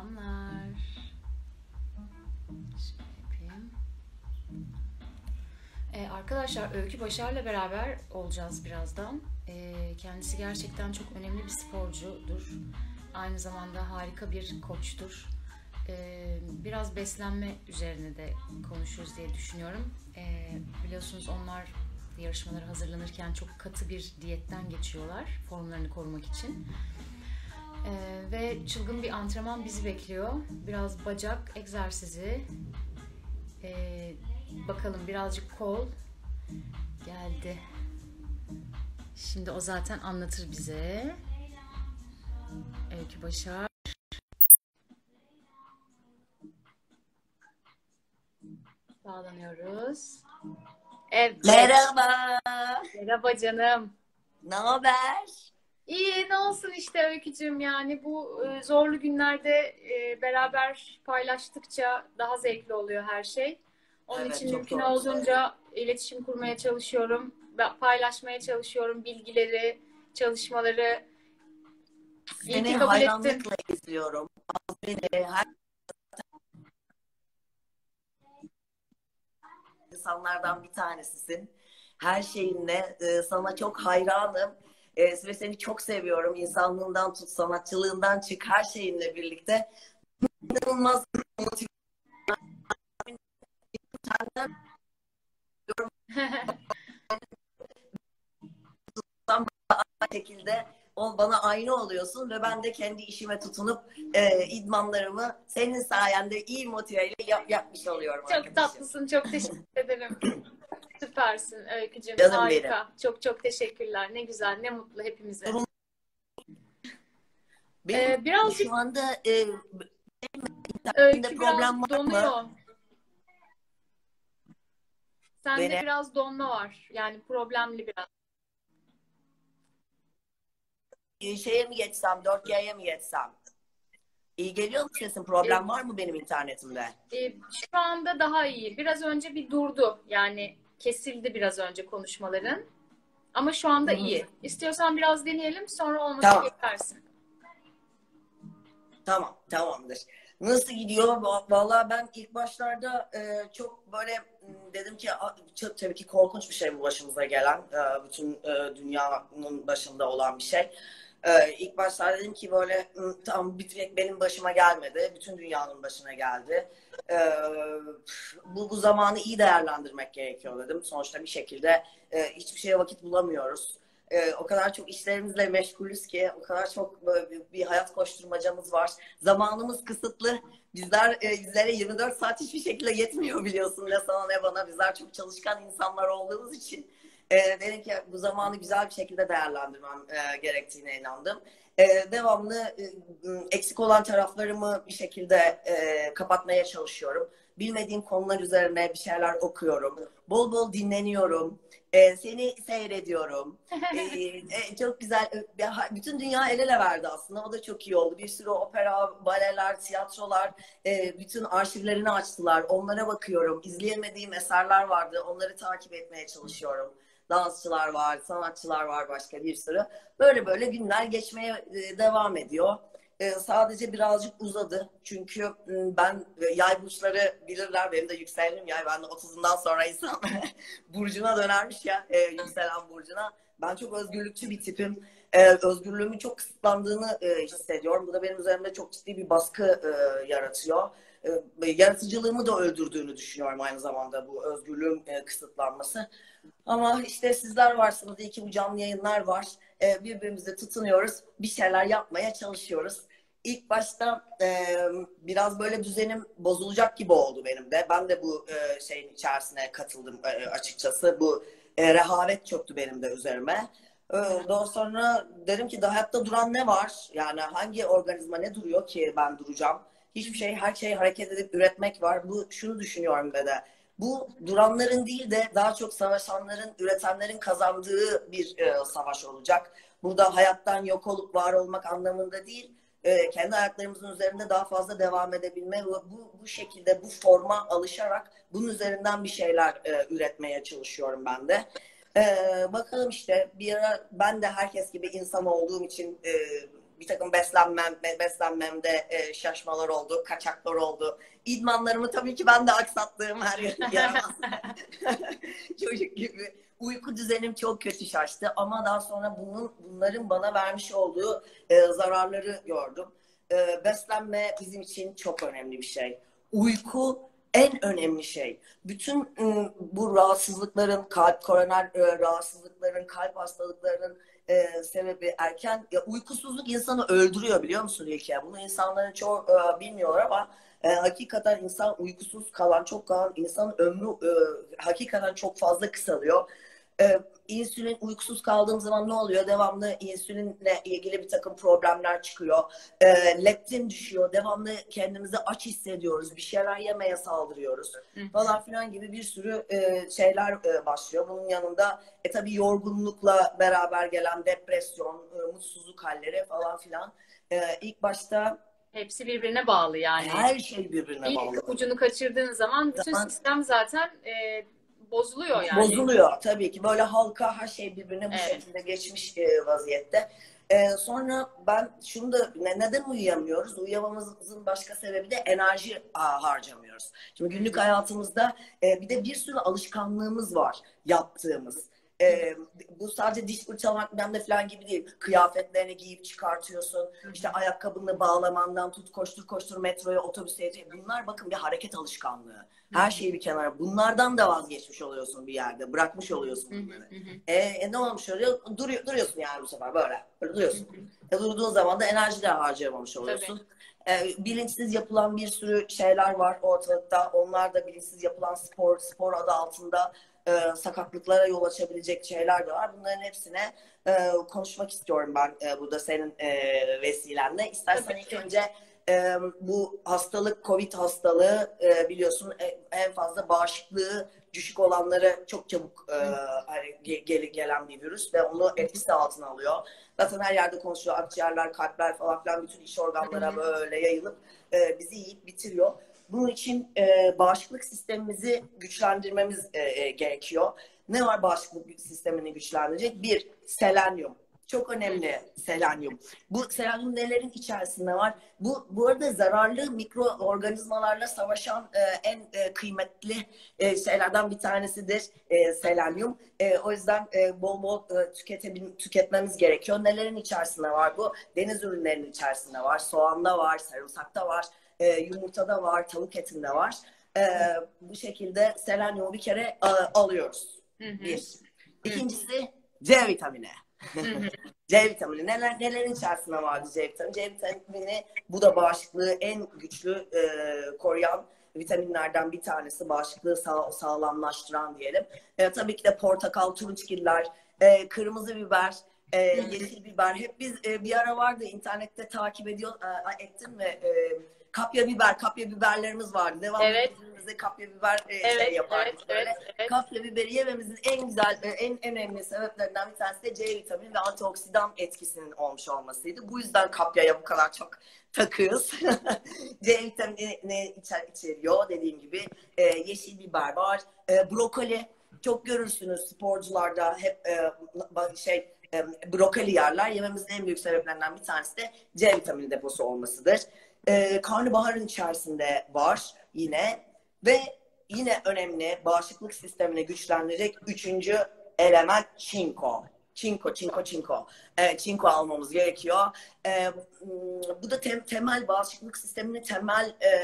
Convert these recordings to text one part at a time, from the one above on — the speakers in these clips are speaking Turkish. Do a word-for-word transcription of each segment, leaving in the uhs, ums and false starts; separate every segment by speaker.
Speaker 1: Selamlar. Şöyle yapayım. Ee, arkadaşlar Öykü Başar'la beraber olacağız birazdan. Ee, kendisi gerçekten çok önemli bir sporcudur. Aynı zamanda harika bir koçtur. Ee, biraz beslenme üzerine de konuşuruz diye düşünüyorum. Ee, biliyorsunuz onlar yarışmalara hazırlanırken çok katı bir diyetten geçiyorlar formlarını korumak için. Ee, ve çılgın bir antrenman bizi bekliyor. Biraz bacak egzersizi. Ee, bakalım birazcık kol geldi. Şimdi o zaten anlatır bize. Öykü Başar. Bağlanıyoruz. Evet.
Speaker 2: Merhaba.
Speaker 1: Merhaba canım.
Speaker 2: Ne haber?
Speaker 1: İyi ne olsun işte Öykücüğüm, yani bu e, zorlu günlerde e, beraber paylaştıkça daha zevkli oluyor her şey. Onun
Speaker 2: Evet,
Speaker 1: için
Speaker 2: çok
Speaker 1: mümkün
Speaker 2: doğru söyledin.
Speaker 1: olduğunca iletişim kurmaya çalışıyorum, ve paylaşmaya çalışıyorum bilgileri, çalışmaları. İyi ki
Speaker 2: Seni
Speaker 1: kabul ettin.
Speaker 2: hayranlıkla izliyorum. Beni her insanlardan bir tanesisin. Her şeyinle e, sana çok hayranım. E, ve seni çok seviyorum. İnsanlığından tut, sanatçılığından çık, her şeyinle birlikte. İnanılmaz motive şekilde o bana aynı oluyorsun ve ben de kendi işime tutunup e, idmanlarımı senin sayende iyi motiveyle yap, yapmış oluyorum
Speaker 1: Çok
Speaker 2: arkadaşım.
Speaker 1: tatlısın, çok teşekkür ederim. Süpersin Öykücüğüm,
Speaker 2: Canım benim.
Speaker 1: harika. Çok çok teşekkürler. Ne güzel, ne mutlu hepimize.
Speaker 2: Durum benim
Speaker 1: Ee, birazcık
Speaker 2: şu anda e, internetimde
Speaker 1: Öykü
Speaker 2: problem
Speaker 1: biraz
Speaker 2: var mı?
Speaker 1: donuyor. Sende
Speaker 2: Benim
Speaker 1: biraz donma var. Yani problemli biraz.
Speaker 2: e, şeye mi geçsem, dört G'ye mi geçsem? İyi geliyor mu sesin?
Speaker 1: Ee,
Speaker 2: Problem var mı benim internetimde?
Speaker 1: e, şu anda daha iyi. Biraz önce bir durdu. Yani kesildi biraz önce konuşmaların. Ama şu
Speaker 2: Hı
Speaker 1: anda
Speaker 2: hı.
Speaker 1: iyi. İstiyorsan biraz deneyelim. Sonra olmadı
Speaker 2: Tamam.
Speaker 1: geçersin.
Speaker 2: Tamam, tamamdır. Nasıl gidiyor? Va- Vallahi ben ilk başlarda e, çok böyle m, dedim ki a- çok, tabii ki korkunç bir şey bu başımıza gelen. E, bütün e, dünyanın başında olan bir şey. E, ilk başlarda dedim ki böyle m, tamam bir tek benim başıma gelmedi. Bütün dünyanın başına geldi. E, bu, bu zamanı iyi değerlendirmek gerekiyor dedim. Sonuçta bir şekilde e, hiçbir şeye vakit bulamıyoruz. Ee, o kadar çok işlerimizle meşgulüz ki, o kadar çok böyle bir, bir hayat koşturmacamız var. Zamanımız kısıtlı. Bizler e, bizlere yirmi dört saat hiçbir şekilde yetmiyor biliyorsun, ne sana ne bana. Bizler çok çalışkan insanlar olduğumuz için e, dedim ki bu zamanı güzel bir şekilde değerlendirmem e, gerektiğine inandım. E, devamlı e, eksik olan taraflarımı bir şekilde e, kapatmaya çalışıyorum. Bilmediğim konular üzerine bir şeyler okuyorum. Bol bol dinleniyorum. E, seni seyrediyorum. E, e, çok güzel. E, bütün dünya el ele verdi aslında. O da çok iyi oldu. Bir sürü opera, baleler, tiyatrolar, e, bütün arşivlerini açtılar. Onlara bakıyorum. İzleyemediğim eserler vardı. Onları takip etmeye çalışıyorum. Dansçılar var, sanatçılar var, başka bir sürü. Böyle böyle günler geçmeye e, devam ediyor. E, sadece birazcık uzadı. Çünkü m, ben e, yay burçları bilirler. Benim de yükselenim yay. Ben de otuzundan sonra insan burcuna dönermiş ya, e, yükselen burcuna. Ben çok özgürlükçü bir tipim. E, özgürlüğümün çok kısıtlandığını e, hissediyorum. Bu da benim üzerimde çok ciddi bir baskı e, yaratıyor. E, yaratıcılığımı da öldürdüğünü düşünüyorum aynı zamanda bu özgürlüğün e, kısıtlanması. Ama işte sizler varsınız. İyi ki bu canlı yayınlar var. E, birbirimize tutunuyoruz. Bir şeyler yapmaya çalışıyoruz. İlk başta e, biraz böyle düzenim bozulacak gibi oldu benim de. Ben de bu e, şeyin içerisine katıldım e, açıkçası. Bu e, rehavet çöktü benim de üzerime. E, daha sonra dedim ki daha hayatta duran ne var? Yani hangi organizma ne duruyor ki ben duracağım? Hiçbir şey, her şey hareket edip üretmek var. Bu şunu düşünüyorum ve de bu duranların değil de daha çok savaşanların, üretenlerin kazandığı bir e, savaş olacak. Burada hayattan yok olup var olmak anlamında değil, e, kendi ayaklarımızın üzerinde daha fazla devam edebilme ve bu, bu şekilde bu forma alışarak bunun üzerinden bir şeyler e, üretmeye çalışıyorum ben de. E, bakalım işte bir ara ben de herkes gibi insan olduğum için e, bir takım beslenmem, beslenmemde e, şaşmalar oldu, kaçaklar oldu. İdmanlarımı tabii ki ben de aksattığım her yer. Çocuk gibi. Uyku düzenim çok kötü şaştı ama daha sonra bunun bunların bana vermiş olduğu e, zararları gördüm. E, beslenme bizim için çok önemli bir şey. Uyku en önemli şey. Bütün e, bu rahatsızlıkların, kalp koroner e, rahatsızlıkların, kalp hastalıklarının e, sebebi erken ya, uykusuzluk insanı öldürüyor, biliyor musun İlker? Bunu insanların çoğu e, bilmiyor ama e, hakikaten insan uykusuz kalan, çok kalan insan ömrü e, hakikaten çok fazla kısalıyor. Ee, insülin uykusuz kaldığım zaman ne oluyor? Devamlı insülinle ilgili bir takım problemler çıkıyor. Ee, leptin düşüyor. Devamlı kendimizi aç hissediyoruz. Bir şeyler yemeye saldırıyoruz. Falan filan gibi bir sürü e, şeyler e, başlıyor. Bunun yanında e tabii yorgunlukla beraber gelen depresyon, e, mutsuzluk halleri falan filan. E, ilk başta
Speaker 1: hepsi birbirine bağlı yani.
Speaker 2: Her şey birbirine
Speaker 1: İlk
Speaker 2: bağlı.
Speaker 1: ucunu kaçırdığın zaman bütün zaman, sistem zaten e, bozuluyor yani.
Speaker 2: Bozuluyor tabii ki. Böyle halka her şey birbirine bu evet. şekilde geçmiş e, vaziyette. E, sonra ben şunu da ne, neden uyuyamıyoruz? Uyuyamamızın başka sebebi de enerji a, harcamıyoruz. Şimdi günlük hayatımızda e, bir de bir sürü alışkanlığımız var yaptığımız. Ee, bu sadece diş fırçalamak bilmem ne falan gibi değil. Kıyafetlerini giyip çıkartıyorsun. İşte ayakkabını bağlamandan tut, koştur koştur metroya, otobüse. Bunlar bakın bir hareket alışkanlığı. Her şeyi bir kenara. Bunlardan da vazgeçmiş oluyorsun bir yerde. Bırakmış oluyorsun bunları. e, e, ne olmuş oluyor? Duruyor, duruyorsun yani bu sefer böyle. Böyle duruyorsun. e, durduğun zaman da enerji de harcayamamış oluyorsun. E, bilinçsiz yapılan bir sürü şeyler var ortalıkta. Onlar da bilinçsiz yapılan spor, spor adı altında E, sakatlıklara yol açabilecek şeyler de var. Bunların hepsine e, konuşmak istiyorum ben e, burada senin e, vesilenle. İstersen ilk önce e, bu hastalık, Covid hastalığı e, biliyorsun e, en fazla bağışıklığı düşük olanlara çok çabuk e, hani, gel, gelen bir virüs ve onu etkisi altına alıyor. Zaten her yerde konuşuyor. Akciğerler, kalpler falan filan bütün iç organlara böyle yayılıp e, bizi yiyip bitiriyor. Bunun için e, bağışıklık sistemimizi güçlendirmemiz e, e, gerekiyor. Ne var bağışıklık sistemini güçlendirecek? Bir, selenyum. Çok önemli selenyum. Bu selenyum nelerin içerisinde var? Bu bu arada zararlı mikroorganizmalarla savaşan e, en e, kıymetli e, şeylerden bir tanesidir e, selenyum. E, o yüzden e, bol bol e, tüketebil- tüketmemiz gerekiyor. Nelerin içerisinde var bu? Deniz ürünlerinin içerisinde var. Soğanda var, sarımsakta var. E, yumurtada var, tavuk etinde var. E, bu şekilde selenyumu bir kere a, alıyoruz. Hı hı. Bir. İkincisi C vitamini. C vitamini. Neler, nelerin içerisinde vardı C vitamini? C vitamini bu da bağışıklığı en güçlü e, koruyan vitaminlerden bir tanesi. Bağışıklığı sağ, sağlamlaştıran diyelim. E, tabii ki de portakal, turunçgiller, e, kırmızı biber, e, yeşil biber. Hep biz e, bir ara vardı internette takip ediyor, e, ettin mi? E, kapya biber, kapya biberlerimiz vardı. Devamlı
Speaker 1: evet.
Speaker 2: bize kapya biber e,
Speaker 1: evet,
Speaker 2: şey yapardık
Speaker 1: evet,
Speaker 2: böyle.
Speaker 1: Evet, evet.
Speaker 2: Kapya biberi yememizin en güzel, en, en önemli sebeplerinden bir tanesi de C vitamini ve antioksidan etkisinin olmuş olmasıydı. Bu yüzden kapyaya bu kadar çok takıyoruz. C vitamini ne içer, içeriyor dediğim gibi. E, yeşil biber var. E, brokoli çok görürsünüz sporcularda hep e, şey e, brokoli yerler. Yememizin en büyük sebeplerinden bir tanesi de C vitamini deposu olmasıdır. Ee, karnabaharın içerisinde var yine ve yine önemli bağışıklık sistemini güçlendirecek üçüncü element çinko. Çinko, çinko, çinko. Evet, çinko almamız gerekiyor. Ee, bu da tem, temel bağışıklık sisteminin temel e,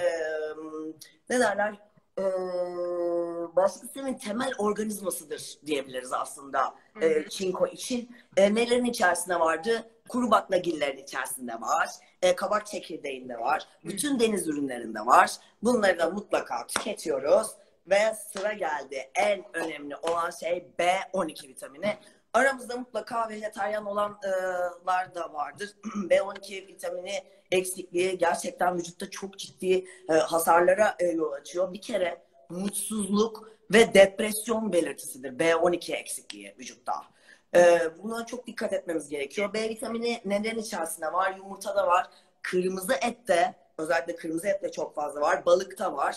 Speaker 2: ne derler? Ee, bağışıklık sisteminin temel organizmasıdır diyebiliriz aslında e, çinko için. E, nelerin içerisinde vardı? Kuru baklagillerin içerisinde var. E, kabak çekirdeğinde var. Bütün deniz ürünlerinde var. Bunları da mutlaka tüketiyoruz. Ve sıra geldi. En önemli olan şey B on iki vitamini. Aramızda mutlaka vejetaryen olanlar da vardır. B on iki vitamini eksikliği gerçekten vücutta çok ciddi e, hasarlara e, yol açıyor. Bir kere mutsuzluk ve depresyon belirtisidir B on iki eksikliği vücutta. Ee, buna çok dikkat etmemiz gerekiyor. B vitamini nelerin içerisinde var? Yumurtada var. Kırmızı ette, özellikle kırmızı ette çok fazla var. Balıkta var.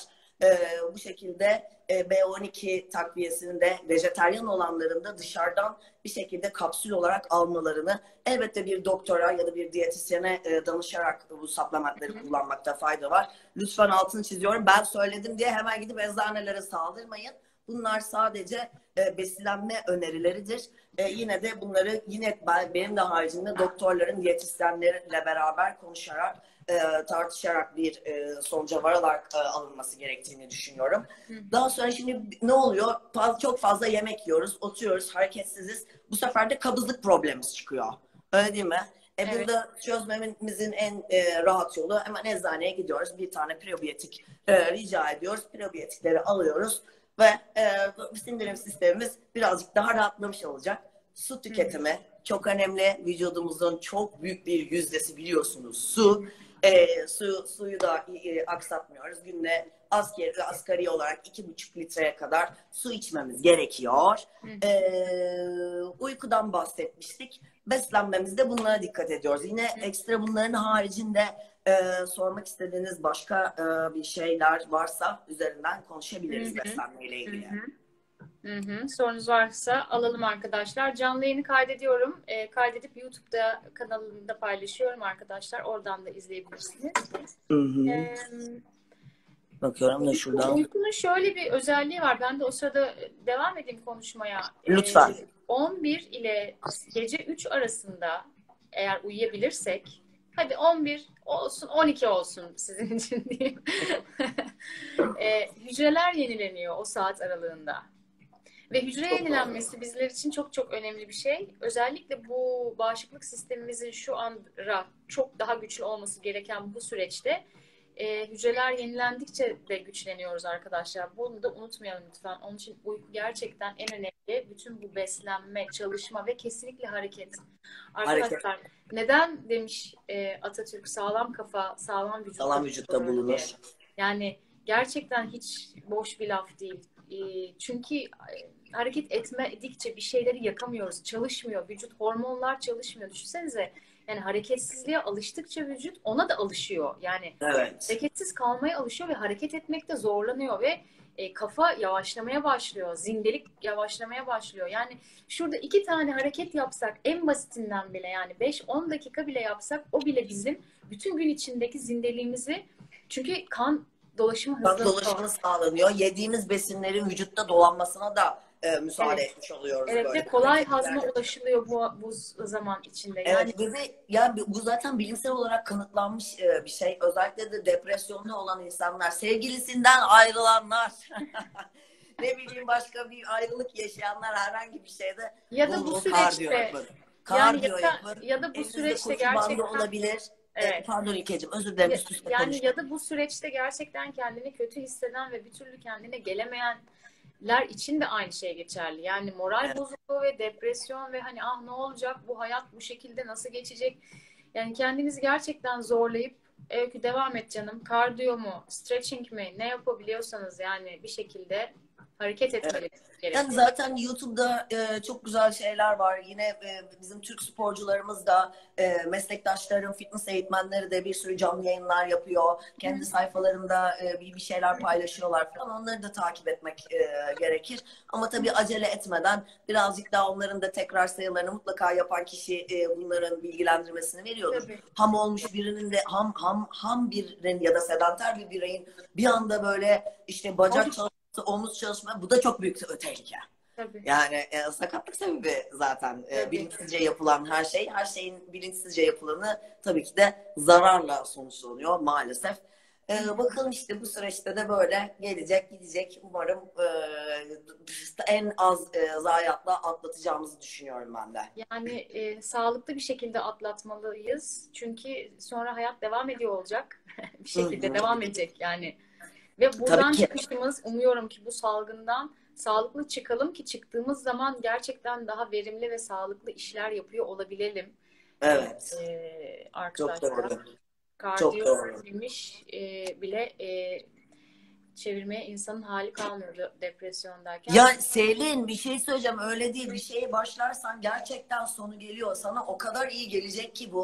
Speaker 2: e, bu şekilde e, B on iki takviyesini de vejetaryen olanların da dışarıdan bir şekilde kapsül olarak almalarını, elbette bir doktora ya da bir diyetisyene e, danışarak bu supplementleri kullanmakta fayda var. Lütfen altını çiziyorum. Ben söyledim diye hemen gidip eczanelere saldırmayın. Bunlar sadece e, beslenme önerileridir. E, yine de bunları yine ben, benim de haricinde doktorların, diyetisyenlerle beraber konuşarak, e, tartışarak bir e, sonuca vararak e, alınması gerektiğini düşünüyorum. Hı. Daha sonra şimdi ne oluyor? Faz, çok fazla yemek yiyoruz, oturuyoruz, hareketsiziz. Bu sefer de kabızlık problemimiz çıkıyor. Öyle değil mi? E, evet. Burada çözmemizin en e, rahat yolu hemen eczaneye gidiyoruz. Bir tane prebiyotik e, rica ediyoruz. Prebiyotikleri alıyoruz. Ve e, sindirim sistemimiz birazcık daha rahatlamış olacak. Su tüketimi Hı. çok önemli. Vücudumuzun çok büyük bir yüzdesi biliyorsunuz su. E, su suyu da e, aksatmıyoruz. Günde asgari, asgari olarak iki buçuk litreye kadar su içmemiz gerekiyor. E, uykudan bahsetmiştik. Beslenmemizde bunlara dikkat ediyoruz. Yine ekstra bunların haricinde Ee, sormak istediğiniz başka e, bir şeyler varsa üzerinden konuşabiliriz beslenmeyle ilgili.
Speaker 1: Hı hı. Hı hı. Sorunuz varsa alalım arkadaşlar. Canlı yayını kaydediyorum. E, kaydedip YouTube'da kanalımda paylaşıyorum arkadaşlar. Oradan da izleyebilirsiniz.
Speaker 2: Hı hı. Ee, Bakıyorum da şuradan.
Speaker 1: Uykunun şöyle bir özelliği var. Ben de o sırada devam edeyim konuşmaya.
Speaker 2: Lütfen.
Speaker 1: Ee, on bir ile gece üç arasında eğer uyuyabilirsek, hadi on bir olsun, on iki olsun sizin için diyeyim. e, hücreler yenileniyor o saat aralığında. Ve hücre çok yenilenmesi doğru. Bizler için çok çok önemli bir şey. Özellikle bu bağışıklık sistemimizin şu an çok daha güçlü olması gereken bu süreçte e, hücreler yenilendikçe de güçleniyoruz arkadaşlar. Bunu da unutmayalım lütfen. Onun için uyku gerçekten en önemli. Bütün bu beslenme, çalışma ve kesinlikle hareket. Arkadaşlar hareket. Neden demiş e, Atatürk sağlam kafa, sağlam vücutta,
Speaker 2: sağlam vücutta bulunur.
Speaker 1: Yani gerçekten hiç boş bir laf değil. E, çünkü hareket etmedikçe bir şeyleri yakamıyoruz. Çalışmıyor. Vücut hormonlar çalışmıyor. Düşünsenize. Yani hareketsizliğe alıştıkça vücut ona da alışıyor. Yani
Speaker 2: evet.
Speaker 1: hareketsiz kalmaya alışıyor ve hareket etmekte zorlanıyor ve e, kafa yavaşlamaya başlıyor. Zindelik yavaşlamaya başlıyor. Yani şurada iki tane hareket yapsak en basitinden bile yani beş on dakika bile yapsak o bile bizim bütün gün içindeki zindeliğimizi çünkü kan dolaşımı hızlanıyor.
Speaker 2: Kan dolaşımı sağlanıyor. Yediğimiz besinlerin vücutta dolanmasına da e, müsaade evet. etmiş oluyoruz.
Speaker 1: Evet böyle. Ve kolay hazma ulaşılıyor bu, bu zaman içinde.
Speaker 2: Yani evet, ve ya bu zaten bilimsel olarak kanıtlanmış bir şey. Özellikle de depresyonlu olan insanlar, sevgilisinden ayrılanlar, ne bileyim başka bir ayrılık yaşayanlar herhangi bir şeyde
Speaker 1: ya da bu süreçte yani ya da, ya da bu süreçte gerçekten
Speaker 2: olabilir. Evet. Pardon İlkeciğim, özür dilerim. Üst üste
Speaker 1: yani konuştum. Ya da bu süreçte gerçekten kendini kötü hisseden ve bir türlü kendine gelemeyenler için de aynı şey geçerli. Yani moral evet. bozukluğu ve depresyon ve hani ah ne olacak bu hayat bu şekilde nasıl geçecek? Yani kendinizi gerçekten zorlayıp öykü devam et canım. Kardiyo mu, stretching mi ne yapabiliyorsanız yani bir şekilde hareket etmeli. Evet.
Speaker 2: Yani zaten YouTube'da e, çok güzel şeyler var. Yine e, bizim Türk sporcularımız da e, meslektaşlarım, fitness eğitmenleri de bir sürü canlı yayınlar yapıyor. Kendi Hı. sayfalarında e, bir, bir şeyler paylaşıyorlar falan. Onları da takip etmek e, gerekir. Ama tabii acele etmeden birazcık daha onların da tekrar sayılarını mutlaka yapan kişi e, bunların bilgilendirmesini veriyordur. Tabii. Ham olmuş birinin de ham ham ham birinin ya da sedanter bir bireyin bir anda böyle işte bacak çalışması, omuz çalışma, bu da çok büyük tehlike.
Speaker 1: Tabii.
Speaker 2: Yani e, sakatlık sebebi zaten e, bilinçsizce yapılan her şey, her şeyin bilinçsizce yapılanı tabii ki de zararla sonuçlanıyor maalesef. E, bakalım işte bu süreçte de böyle gelecek, gidecek. Umarım e, en az e, zayiatla atlatacağımızı düşünüyorum ben de.
Speaker 1: Yani e, sağlıklı bir şekilde atlatmalıyız. Çünkü sonra hayat devam ediyor olacak. bir şekilde Hı-hı. devam edecek yani. Ve buradan çıkışımız umuyorum ki bu salgından sağlıklı çıkalım ki çıktığımız zaman gerçekten daha verimli ve sağlıklı işler yapıyor olabilelim.
Speaker 2: Evet.
Speaker 1: Ee, arkadaşlar.
Speaker 2: Çok doğru.
Speaker 1: Kardiyo demiş e, bile e, çevirmeye insanın hali kalmıyor depresyondayken.
Speaker 2: Ya Selin bir şey söyleyeceğim, öyle değil, bir şeye başlarsan gerçekten sonu geliyor. Sana o kadar iyi gelecek ki bu.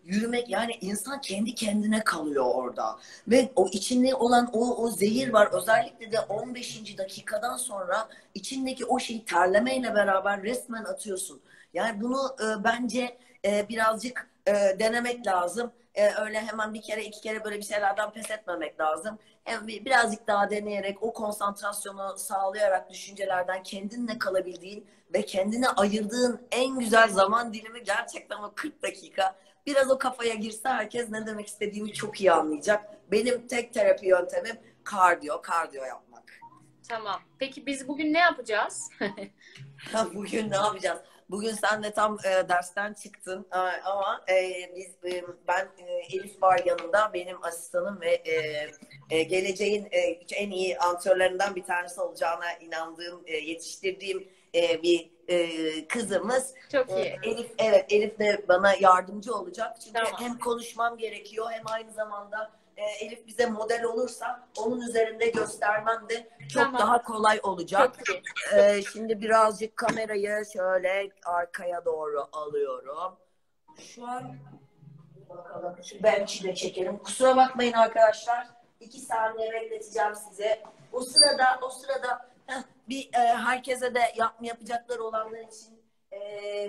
Speaker 2: yürümek, yani insan kendi kendine kalıyor orada. Ve o içinde olan o, o zehir var. Özellikle de on beşinci dakikadan sonra içindeki o şeyi terlemeyle beraber resmen atıyorsun. Yani bunu e, bence e, birazcık e, denemek lazım. E, öyle hemen bir kere iki kere böyle bir şeylerden pes etmemek lazım. Hem birazcık daha deneyerek o konsantrasyonu sağlayarak düşüncelerden kendinle kalabildiğin ve kendine ayırdığın en güzel zaman dilimi gerçekten o kırk dakika. Biraz o kafaya girse herkes ne demek istediğimi çok iyi anlayacak. Benim tek terapi yöntemim kardiyo, kardiyo yapmak.
Speaker 1: Tamam. Peki biz bugün ne yapacağız?
Speaker 2: Bugün ne yapacağız? Bugün sen de tam e, dersten çıktın e, ama e, biz e, ben e, Elif var yanında, benim asistanım ve e, e, geleceğin e, en iyi antrenörlerinden bir tanesi olacağına inandığım, e, yetiştirdiğim e, bir e, kızımız.
Speaker 1: Çok iyi.
Speaker 2: E, Elif, evet, Elif de bana yardımcı olacak. Çünkü
Speaker 1: Tamam.
Speaker 2: hem konuşmam gerekiyor hem aynı zamanda e, Elif bize model olursa onun üzerinde göstermem de çok
Speaker 1: Tamam.
Speaker 2: daha kolay olacak.
Speaker 1: Çok iyi.
Speaker 2: Ee, şimdi birazcık kamerayı şöyle arkaya doğru alıyorum. Şu an bakalım şu bench'i de çekelim. Kusura bakmayın arkadaşlar. İki saniye bekleteceğim size. O sırada o sırada heh, bir e, herkese de yap, yapacakları olanlar için e,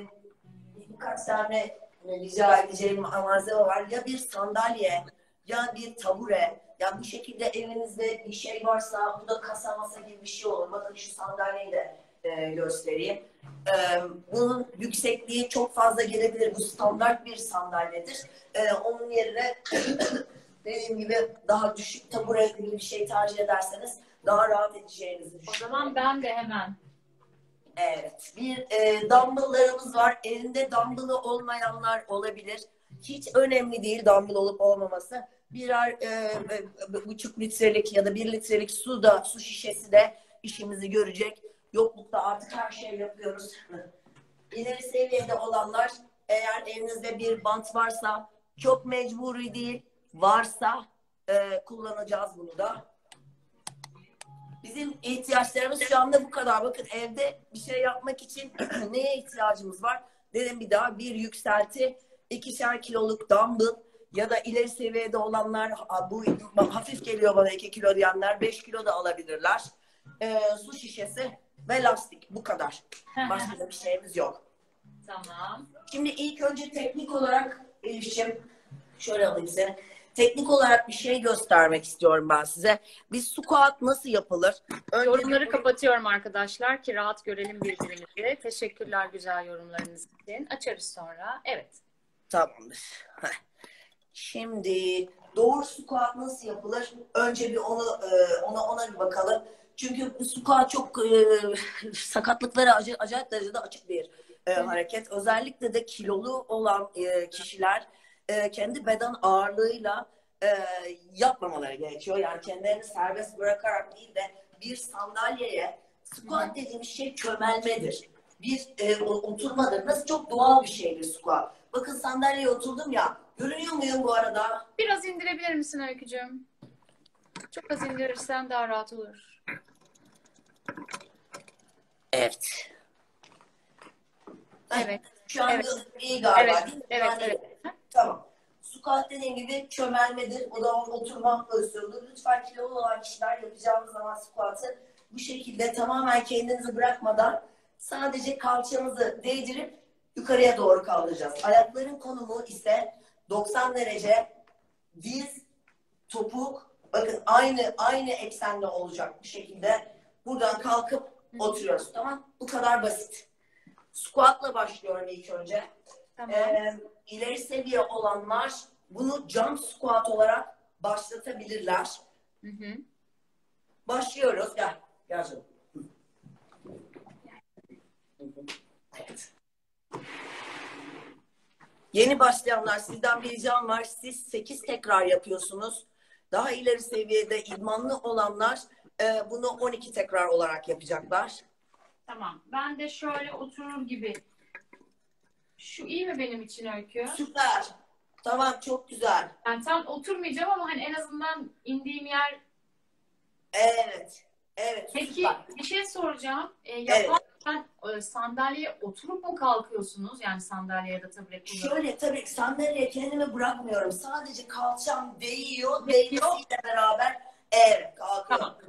Speaker 2: birkaç tane rica edeceğim malzeme var. Ya bir sandalye ya bir tabure. Ya bu şekilde evinizde bir şey varsa, bu da kasa masa gibi bir şey olur. Bakın şu sandalyeyi de e, göstereyim. E, bunun yüksekliği çok fazla gelebilir. Bu standart bir sandalyedir. E, onun yerine dediğim gibi daha düşük tabure gibi bir şey tercih ederseniz daha rahat edeceğinizi düşünüyorum.
Speaker 1: O zaman ben de hemen.
Speaker 2: Evet. Bir e, dumbbell'larımız var. Elinde dumbbell'ı olmayanlar olabilir. Hiç önemli değil dumbbell olup olmaması. Birer e, e, buçuk litrelik ya da bir litrelik su da, su şişesi de işimizi görecek. Yoklukta artık her şeyi yapıyoruz. İleri seviyede olanlar, eğer elinizde bir bant varsa, çok mecburi değil, varsa e, kullanacağız bunu da. Bizim ihtiyaçlarımız şu anda bu kadar. Bakın evde bir şey yapmak için neye ihtiyacımız var? Dedim bir daha, bir yükselti, ikişer kiloluk dumbbell ya da ileri seviyede olanlar, bu hafif geliyor bana iki kilo diyenler beş kilo da alabilirler. Ee, su şişesi ve lastik, bu kadar. Başka da bir şeyimiz yok.
Speaker 1: Tamam.
Speaker 2: Şimdi ilk önce teknik olarak Elif'ciğim, şöyle alayım seni. Teknik olarak bir şey göstermek istiyorum ben size. Bir squat nasıl yapılır? Önce
Speaker 1: Yorumları
Speaker 2: bir...
Speaker 1: kapatıyorum arkadaşlar ki rahat görelim birbirimizi. Teşekkürler güzel yorumlarınız için. Açarız sonra. Evet.
Speaker 2: Tamamdır. Şimdi doğru squat nasıl yapılır? Önce bir onu ona ona bir bakalım. Çünkü bu squat çok e, sakatlıklara acayip derecede açık bir e, hareket. Özellikle de kilolu olan e, kişiler e, kendi beden ağırlığıyla e, yapmamaları gerekiyor. Yani kendilerini serbest bırakarak değil de bir sandalyeye, squat dediğimiz şey çömelmedir. Bir e, oturmadır. Nasıl çok doğal bir şeydir squat. Bakın sandalyeye oturdum ya. Görünüyor muyum bu arada?
Speaker 1: Biraz indirebilir misin Öykücüğüm? Çok az indirirsen daha rahat olur.
Speaker 2: Evet.
Speaker 1: Evet.
Speaker 2: Şu anda
Speaker 1: evet.
Speaker 2: iyi galiba.
Speaker 1: Evet. Evet. evet.
Speaker 2: Tamam. Squat dediğim gibi çömelmedir. O da oturma pozisyonudur. Lütfen kilolu olan kişiler yapacağımız zaman squat'ı bu şekilde tamamen kendinizi bırakmadan sadece kalçamızı değdirip yukarıya doğru kaldıracağız. Ayakların konumu ise doksan derece, diz, topuk, bakın aynı aynı eksende olacak bu şekilde. Buradan kalkıp oturuyoruz. Tamam? Bu kadar basit. Squat'la başlıyorum ilk önce.
Speaker 1: Tamam.
Speaker 2: Ee, ileri seviye olanlar bunu jump squat olarak başlatabilirler.
Speaker 1: Hı hı.
Speaker 2: Başlıyoruz. Gel. Gel canım. Evet. Yeni başlayanlar, sizden bir ricam var. Siz sekiz tekrar yapıyorsunuz. Daha ileri seviyede idmanlı olanlar e, bunu on iki tekrar olarak yapacaklar.
Speaker 1: Tamam. Ben de şöyle oturur gibi. Şu iyi mi benim için Öykü?
Speaker 2: Süper. Tamam, çok güzel.
Speaker 1: Yani tam oturmayacağım ama hani en azından indiğim yer.
Speaker 2: Evet. Evet.
Speaker 1: Peki
Speaker 2: süper.
Speaker 1: bir şey soracağım. Ee, yapan
Speaker 2: Evet.
Speaker 3: Ben e, sandalyeye oturup mu kalkıyorsunuz? Yani sandalye ya da tabure kullanıp.
Speaker 2: Şöyle tabii sandalyeye kendimi bırakmıyorum. Sadece kalçam değiyor. Değmesiyle beraber evet kalkıyorum.
Speaker 3: Tamam.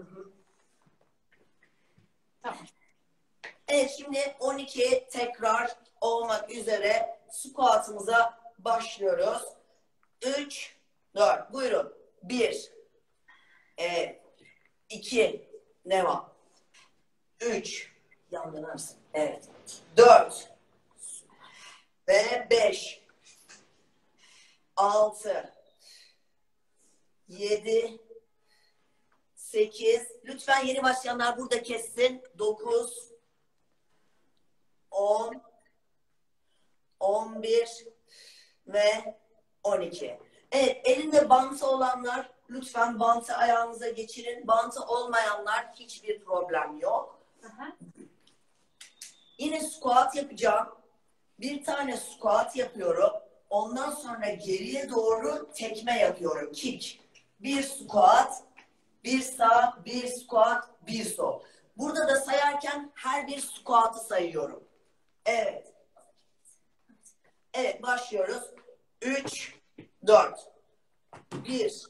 Speaker 3: Tamam.
Speaker 2: Evet şimdi on iki tekrar olmak üzere squat'ımıza başlıyoruz. üç, dört. Buyurun. bir, evet. iki, devam. üç, yan dönersin. Evet. dört ve beş, altı, yedi, sekiz. Lütfen yeni başlayanlar burada kessin. dokuz, on, on bir ve on iki. Evet, elinde bantı olanlar lütfen bantı ayağınıza geçirin. Bantı olmayanlar hiçbir problem yok.
Speaker 3: Aha.
Speaker 2: Yine squat yapacağım. Bir tane squat yapıyorum. Ondan sonra geriye doğru tekme yapıyorum. Kick. Bir squat, bir sağ, bir squat, bir sol. Burada da sayarken her bir squat'ı sayıyorum. Evet. Evet, başlıyoruz. üç, dört. bir.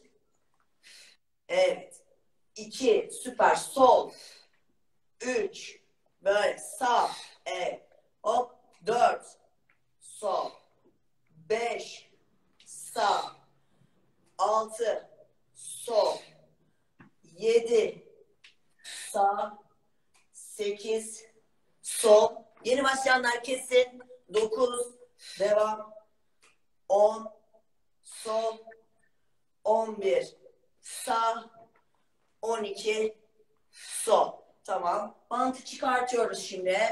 Speaker 2: Evet. iki. Süper. Sol. üç. Böyle sağ. Evet. Hop. dört. Sol. beş. Sağ. altı. Sol. yedi. Sağ. sekiz. Sol. Yeni başlayanlar kesin. dokuz. Devam. on. Sol. on bir. Sağ. on iki. Sol. Tamam. Bantı çıkartıyoruz şimdi.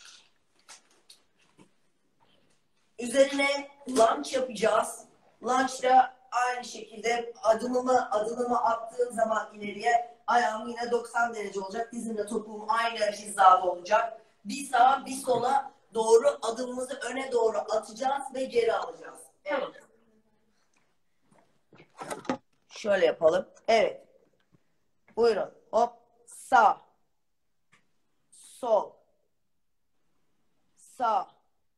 Speaker 2: Üzerine lunge yapacağız. Lunge'da aynı şekilde adımımı adımımı attığım zaman ileriye ayağım yine doksan derece olacak. Dizimle topuğum aynı hizada olacak. Bir sağa bir sola doğru adımımızı öne doğru atacağız ve geri alacağız. Evet. Şöyle yapalım. Evet. Buyurun. Hop. Sağ. Sol. Sağ.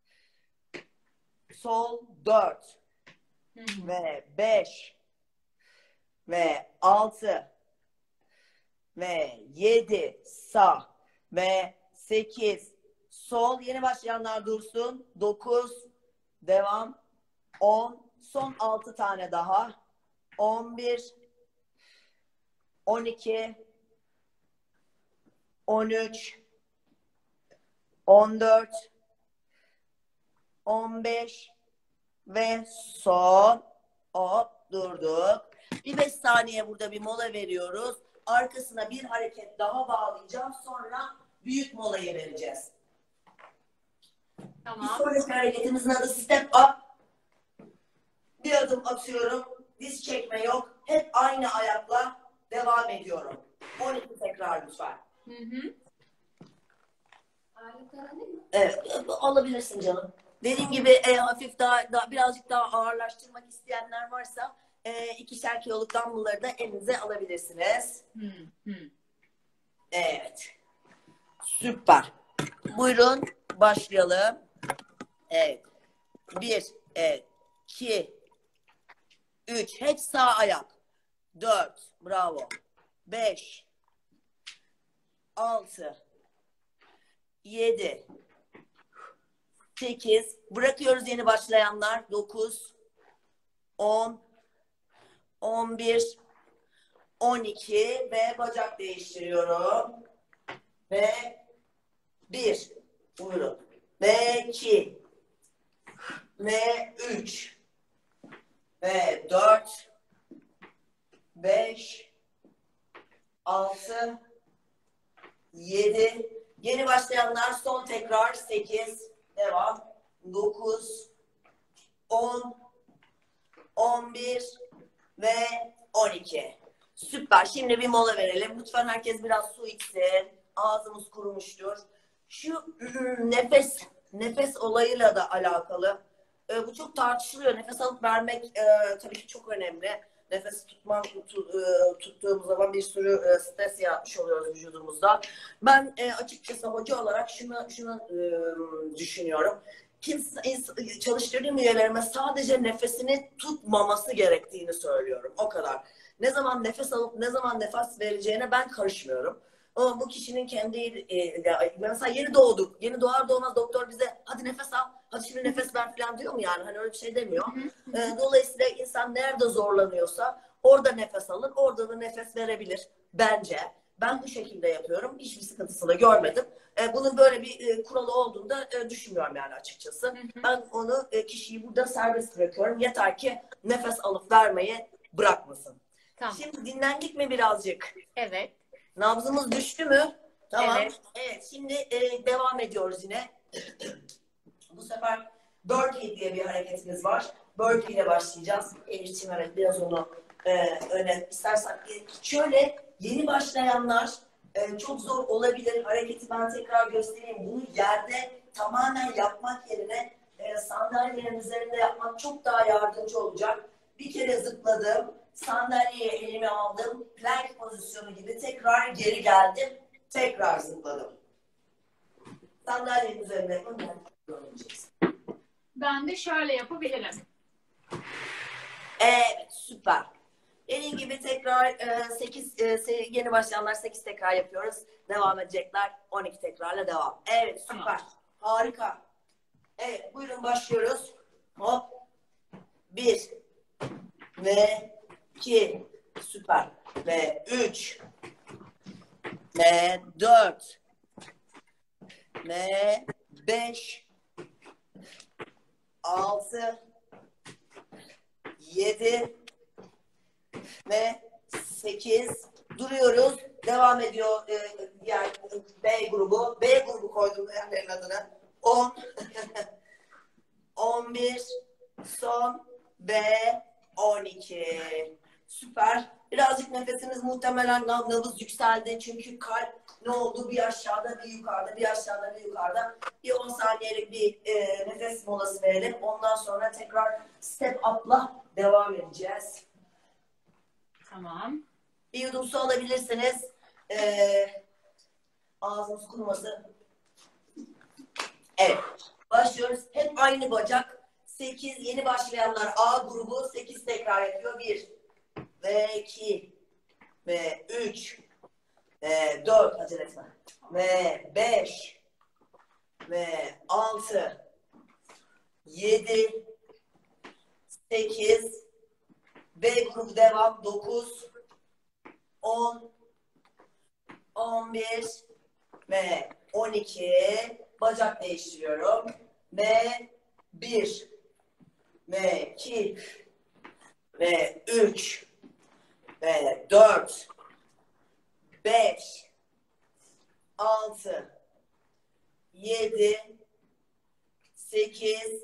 Speaker 2: Sol. Dört.
Speaker 3: Hı hı.
Speaker 2: Ve beş. Ve altı. Ve yedi. Sağ. Ve sekiz. Sol. Yeni başlayanlar dursun. Dokuz. Devam. On. Son altı tane daha. On bir. On iki. On üç. On dört. On beş. Ve son. Hop durduk. Bir beş saniye burada bir mola veriyoruz. Arkasına bir hareket daha bağlayacağım. Sonra büyük molayı vereceğiz.
Speaker 3: Tamam.
Speaker 2: Bir sonraki hareketimizin adı step up. Bir adım atıyorum. Diz çekme yok. Hep aynı ayakla devam ediyorum. on iki tekrar lütfen.
Speaker 3: Hı hı.
Speaker 2: Evet, alabilirsin canım. Dediğim gibi e, hafif daha, daha birazcık daha ağırlaştırmak isteyenler varsa e, ikişer kiloluk dumbbellları da elinize alabilirsiniz.
Speaker 3: Hı hı.
Speaker 2: Evet. Süper. Buyurun başlayalım. Evet. Bir, evet. İki, üç. Hep sağ ayak. Dört. Bravo. Beş. Altı. Yedi. Sekiz. Bırakıyoruz yeni başlayanlar. Dokuz. On. On bir. On iki. Ve bacak değiştiriyorum. Ve bir. Buyurun. Ve iki. Ve üç. Ve dört. Beş. Altı. Yedi. Yeni başlayanlar son tekrar. Sekiz. Devam. Dokuz. On. On bir. Ve on iki. Süper. Şimdi bir mola verelim. Lütfen herkes biraz su içsin. Ağzımız kurumuştur. Şu nefes nefes olayıyla da alakalı. E, bu çok tartışılıyor. Nefes alıp vermek e, tabii ki çok önemli. Nefes tutma, tut, e, tuttuğumuz zaman bir sürü e, stres yaratmış oluyoruz vücudumuzda. Ben e, açıkçası hoca olarak şunu, şunu e, düşünüyorum. Kimse, ins- çalıştırdığım üyelerime sadece nefesini tutmaması gerektiğini söylüyorum. O kadar. Ne zaman nefes alıp ne zaman nefes vereceğine ben karışmıyorum. Ama bu kişinin kendi e, mesela yeni doğduk. Yeni doğar doğmaz doktor bize hadi nefes al, hadi şimdi nefes ver falan diyor mu yani? Hani öyle bir şey demiyor. E, dolayısıyla insan nerede zorlanıyorsa orada nefes alır, orada da nefes verebilir bence. Ben bu şekilde yapıyorum. Hiçbir sıkıntısını görmedim. E, bunun böyle bir e, kuralı olduğunu da e, düşünmüyorum yani açıkçası. Hı hı. Ben onu e, kişiyi burada serbest bırakıyorum. Yeter ki nefes alıp vermeyi bırakmasın. Tamam. Şimdi dinlendik mi birazcık?
Speaker 1: Evet.
Speaker 2: Nabzımız düştü mü? Tamam.
Speaker 1: Evet.
Speaker 2: Evet. Şimdi e, devam ediyoruz yine. Bu sefer Burpee diye bir hareketimiz var. Burpee ile başlayacağız. El için evet biraz onu e, öne istersen. E, şöyle yeni başlayanlar e, çok zor olabilir. Hareketi ben tekrar göstereyim. Bunu yerde tamamen yapmak yerine e, sandalyelerin üzerinde yapmak çok daha yardımcı olacak. Bir kere zıpladım. Sandalyeye elimi aldım. Plank pozisyonu gibi tekrar geri geldim. Tekrar zıpladım. Sandalyenin üzerinde görüneceksin.
Speaker 3: Ben de şöyle yapabilirim.
Speaker 2: Evet, süper. Dediğim gibi tekrar e, sekiz e, yeni başlayanlar sekiz tekrar yapıyoruz. Devam edecekler on iki tekrarla devam. Evet, süper. Tamam. Harika. Evet, buyurun başlıyoruz. Hop. Bir. Ve iki. Süper. Ve üç. Ve dört. Ve beş. Altı. Yedi. Ve sekiz. Duruyoruz. Devam ediyor e, yani B grubu. B grubu koydum yerlerin adını. on. on bir. Son. B. on iki. Süper. Birazcık nefesimiz muhtemelen nabız yükseldi. Çünkü kalp ne oldu? Bir aşağıda bir yukarıda, bir aşağıda bir yukarıda. Bir on saniyelik bir e, nefes molası verelim. Ondan sonra tekrar step up'la devam edeceğiz.
Speaker 3: Tamam.
Speaker 2: Bir yudum su alabilirsiniz. Ee, ağzınız kurumasın. Evet. Başlıyoruz. Hep aynı bacak. sekiz yeni başlayanlar A grubu sekiz tekrar yapıyor. bir ve iki ve üç ve dört acele etme. Ve beş ve altı yedi sekiz B grubu devam dokuz on on bir ve on iki bacak değiştiriyorum ve bir ve iki ve üç ve dört beş altı yedi sekiz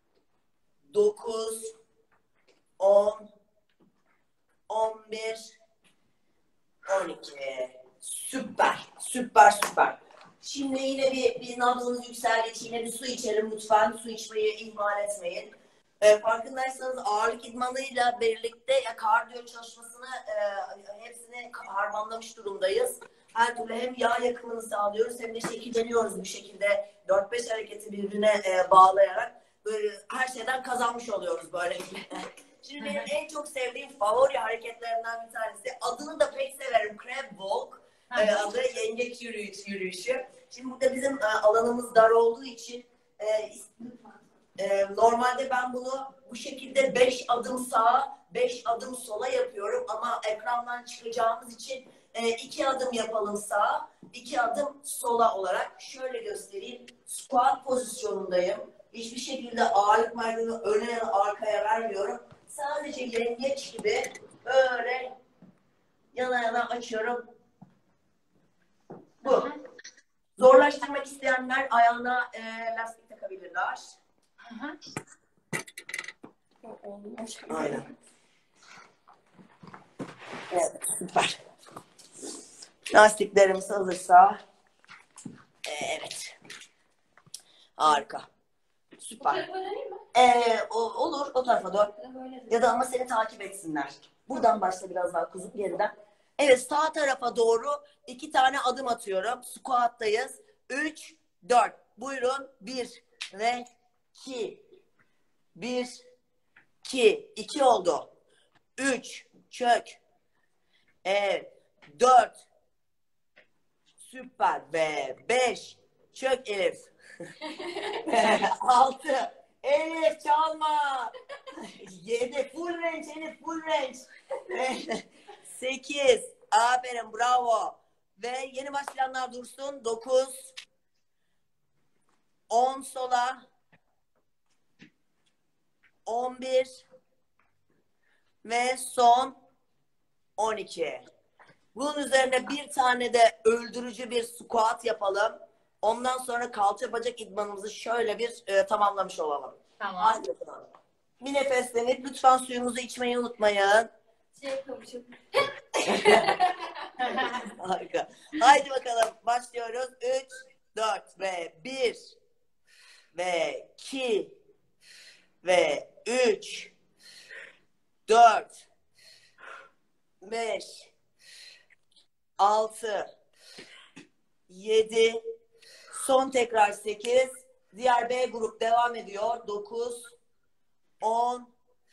Speaker 2: dokuz on on bir on iki. Süper, süper, süper. Şimdi yine bir, bir nabzımız yükseldiği için yine bir su içelim lütfen. Su içmeyi ihmal etmeyin. E, farkındaysanız ağırlık idmanıyla birlikte ya kardiyo çalışmasını e, hepsini harmanlamış durumdayız. Her türlü hem yağ yakımını sağlıyoruz hem de şekilleniyoruz bu şekilde dört beş hareketi birbirine e, bağlayarak böyle her şeyden kazanmış oluyoruz böyle. Şimdi benim en çok sevdiğim favori hareketlerimden bir tanesi. Adını da pek severim. Crab Walk. E, adı yengeç yürüyüş, yürüyüşü. Şimdi burada bizim e, alanımız dar olduğu için e, e, normalde ben bunu bu şekilde beş adım sağa, beş adım sola yapıyorum. Ama ekrandan çıkacağımız için e, iki adım yapalım sağa, iki adım sola olarak. Şöyle göstereyim. Squat pozisyonundayım. Hiçbir şekilde ağırlık merkezini öne ya da arkaya vermiyorum. Sadece yengeç gibi böyle yana yana açıyorum. Bu. Zorlaştırmak isteyenler ayağına e, lastik takabilirler. Aynen. Evet, süper. Lastiklerimiz hazırsa. Evet. Harika. Süper. Ee, o, olur o tarafa dön. Ya da ama seni takip etsinler. Buradan başla biraz daha kuzum geriden. Evet sağ tarafa doğru iki tane adım atıyorum. Squat'tayız. Üç, dört. Buyurun. Bir ve iki. Bir, iki. İki oldu. Üç. Çök. Evet. Dört. Süper. Ve beş. Çök Elif. Altı. Elif çalma. Yedi. Full range Elif. Full range. Sekiz. Aferin. Bravo. Ve yeni başlayanlar dursun. Dokuz. On sola. On bir. Ve son on iki. Bunun üzerine bir tane de öldürücü bir squat yapalım. Ondan sonra kalça bacak idmanımızı şöyle bir e, tamamlamış olalım.
Speaker 3: Tamam.
Speaker 2: Hadi bakalım. Bir nefeslenip lütfen suyumuzu içmeyi unutmayın.
Speaker 3: Şey konuşalım.
Speaker 2: Harika. Haydi bakalım başlıyoruz. Üç, dört ve bir ve iki ve üç, dört, beş, altı, yedi, son tekrar sekiz, diğer B grup devam ediyor. dokuz, on,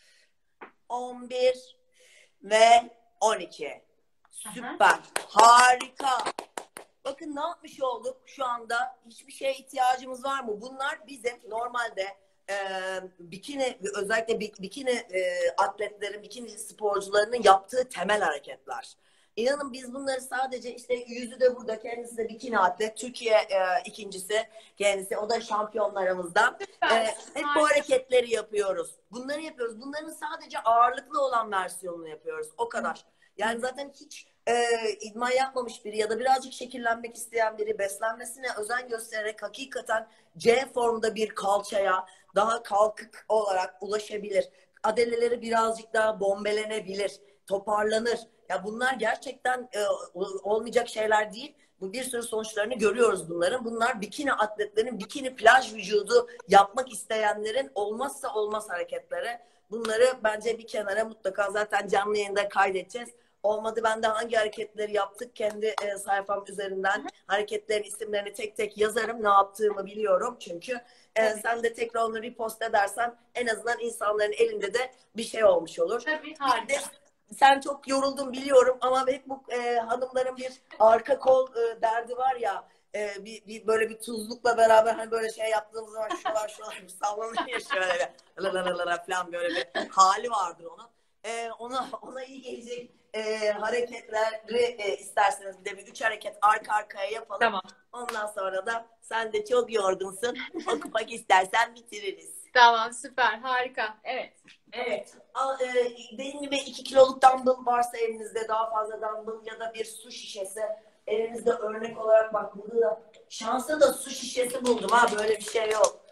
Speaker 2: on bir ve on iki. Süper. Harika. Bakın ne yapmış olduk şu anda? Hiçbir şeye ihtiyacımız var mı? Bunlar bizim normalde e, bikini, özellikle bikini e, atletlerin, bikini sporcularının yaptığı temel hareketler. İnanın biz bunları sadece işte yüzü de burada, kendisi de bikini atlet, Türkiye e, ikincisi kendisi, o da şampiyonlarımızdan. E, hep bu hareketleri yapıyoruz. Bunları yapıyoruz. Bunların sadece ağırlıklı olan versiyonunu yapıyoruz. O kadar. Yani zaten hiç e, idman yapmamış biri ya da birazcık şekillenmek isteyen biri beslenmesine özen göstererek hakikaten C formda bir kalçaya daha kalkık olarak ulaşabilir. Adeleleri birazcık daha bombelenebilir, toparlanır. Ya bunlar gerçekten e, olmayacak şeyler değil. Bu bir sürü sonuçlarını görüyoruz bunların. Bunlar bikini atletlerin, bikini plaj vücudu yapmak isteyenlerin olmazsa olmaz hareketleri. Bunları bence bir kenara mutlaka zaten canlı yayında kaydedeceğiz. Olmadı ben de hangi hareketleri yaptık kendi e, sayfam üzerinden hareketlerin isimlerini tek tek yazarım. Ne yaptığımı biliyorum çünkü. E, sen de tekrar onu repost edersen en azından insanların elinde de bir şey olmuş olur.
Speaker 3: Tabii, harika.
Speaker 2: Sen çok yoruldun biliyorum ama hep bu e, hanımların bir arka kol e, derdi var ya, e, bir, bir böyle bir tuzlukla beraber hani böyle şey yaptığımız zaman şuralar şuralar sallanıyor şöyle la la la la falan böyle bir hali vardır onun. E, ona ona iyi gelecek e, hareketleri e, isterseniz bir de bir üç hareket arka arkaya yapalım.
Speaker 3: Tamam.
Speaker 2: Ondan sonra da sen de çok yorgunsun. Okumak istersen bitiririz.
Speaker 3: Tamam, süper, harika. Evet.
Speaker 2: Evet. Al, e, dediğim gibi iki kiloluk dumbbell varsa elinizde, daha fazla dumbbell ya da bir su şişesi elinizde örnek olarak, bak burada da şansa da su şişesi buldum ha, böyle bir şey yok.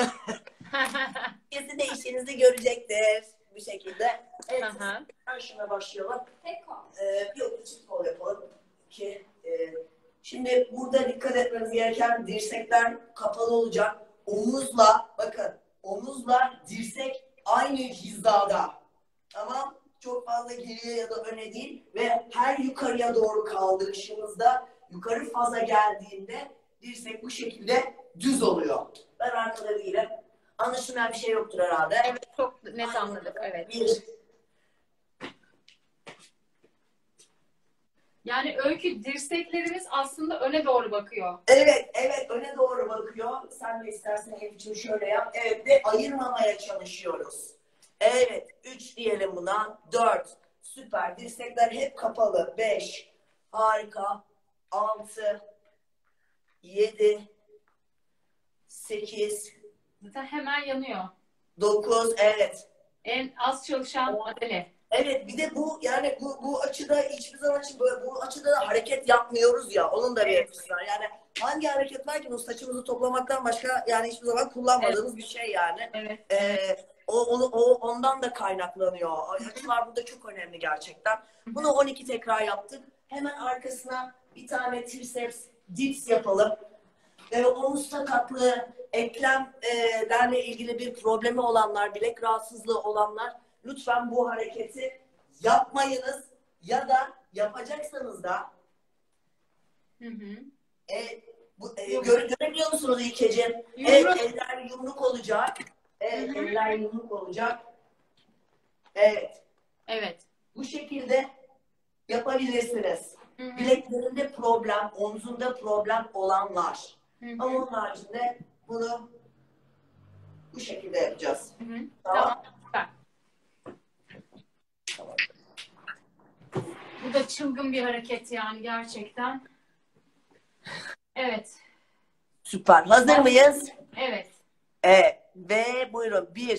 Speaker 2: Şişesi de işinizi görecektir bu şekilde. Evet. Ben şuna başlayalım. Ee, bir yok çift kol yapalım. İki. E, şimdi burada dikkat etmeniz gereken, dirsekler kapalı olacak. Omuzla, bakın omuzla dirsek aynı hizada. Tamam. Çok fazla geriye ya da öne değil ve her yukarıya doğru kaldırışımızda yukarı faza geldiğinde dirsek bu şekilde düz oluyor. Ben arkada değilim. Anlaşılmayan bir şey yoktur herhalde.
Speaker 3: Evet, çok net anladık. Evet.
Speaker 2: Bir.
Speaker 3: Yani Öykü, dirseklerimiz aslında öne doğru bakıyor.
Speaker 2: Evet, evet öne doğru bakıyor. Sen de istersen Elif'ciğim şöyle yap. Evet ve ayırmamaya çalışıyoruz. Evet, üç diyelim buna. Dört. Süper. Dirsekler hep kapalı. Beş. Harika. Altı. Yedi. Sekiz.
Speaker 3: Zaten hemen yanıyor.
Speaker 2: Dokuz. Evet.
Speaker 3: En az çalışan adele.
Speaker 2: Evet, bir de bu yani bu bu açıda hiçbir zaman için böyle bu açıda da hareket yapmıyoruz ya. Onun da bir etkisi var. Yani hangi hareket var ki bu, saçımızı toplamaktan başka yani hiçbir zaman kullanmadığımız evet. bir şey yani.
Speaker 3: Evet.
Speaker 2: Ee, o, onu, o ondan da kaynaklanıyor. Açılar burada çok önemli gerçekten. Bunu on iki tekrar yaptık. Hemen arkasına bir tane triceps dips yapalım. e, omuz sakatlığı, eklemlerle ilgili bir problemi olanlar, bilek rahatsızlığı olanlar lütfen bu hareketi yapmayınız. Ya da yapacaksanız da
Speaker 3: Hı hı.
Speaker 2: e, bu, e, gö görebiliyor musunuz İlkeciğim?
Speaker 3: Yumruk.
Speaker 2: Evet, eller yumruk olacak. Evet,
Speaker 3: Hı hı.
Speaker 2: eller yumruk olacak. Evet.
Speaker 3: Evet.
Speaker 2: Bu şekilde yapabilirsiniz.
Speaker 3: Hı hı.
Speaker 2: Bileklerinde problem, omzunda problem olanlar.
Speaker 3: Hı hı.
Speaker 2: Ama onun haricinde bunu bu şekilde yapacağız.
Speaker 3: Hı hı.
Speaker 2: Tamam.
Speaker 3: Tamam. Süper. Bu da çılgın bir hareket yani gerçekten. Evet.
Speaker 2: Süper. Hazır mıyız?
Speaker 3: Evet.
Speaker 2: Evet. Ve buyurun. Bir,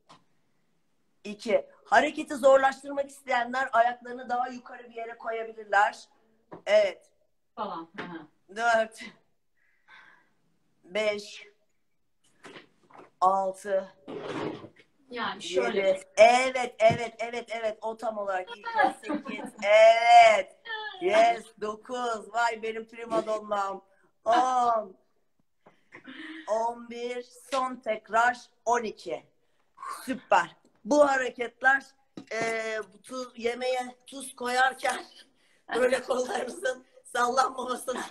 Speaker 2: iki. Hareketi zorlaştırmak isteyenler ayaklarını daha yukarı bir yere koyabilirler. Evet.
Speaker 3: Falan. Hı hı.
Speaker 2: Dört, beş, altı,
Speaker 3: Yani şöyle.
Speaker 2: yedi. Evet, evet, evet, evet. O tam olarak ilk kez sekiz. Evet. Yes. Dokuz. Vay benim primadonnam. On. On bir. Son tekrar on iki. Süper. Bu hareketler e, tuz, yemeğe tuz koyarken böyle kollarınızın sallanmamasına.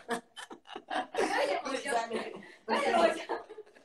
Speaker 3: Öyle hocam. Öyle hocam.